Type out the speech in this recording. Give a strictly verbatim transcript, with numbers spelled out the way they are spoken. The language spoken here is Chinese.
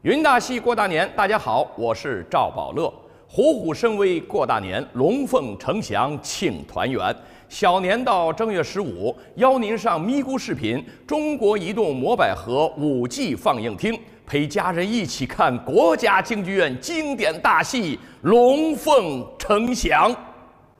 云大戏过大年，大家好，我是赵宝乐。虎虎生威过大年，龙凤呈祥庆团圆。小年到正月十五，邀您上咪咕视频中国移动摩百合五 G 放映厅，陪家人一起看国家京剧院经典大戏《龙凤呈祥》。